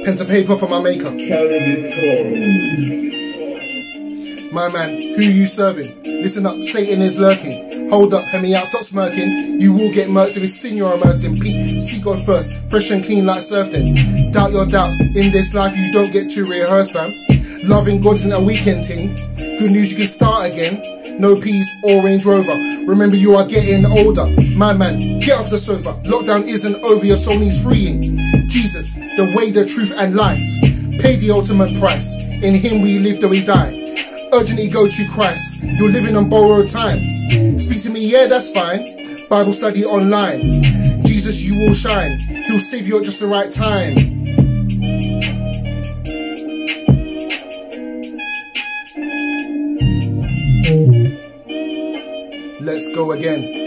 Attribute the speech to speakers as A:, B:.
A: Pen to paper for my maker. My man, who you serving? Listen up, Satan is lurking. Hold up, hear me out, stop smirking. You will get murked if it's sin you're immersed in. Pete, seek God first, fresh and clean like surf then. Doubt your doubts, in this life you don't get to rehearse, fam. Loving God isn't a weekend team. Good news, you can start again. No peas or Range Rover. Remember, you are getting older. My man, get off the sofa. Lockdown isn't over, your soul needs freeing. Jesus, the way, the truth and life. Pay the ultimate price. In him we live, though we die. Urgently go to Christ. You're living on borrowed time. Speak to me, yeah, that's fine. Bible study online. Jesus, you will shine. He'll save you at just the right time. Let's go again.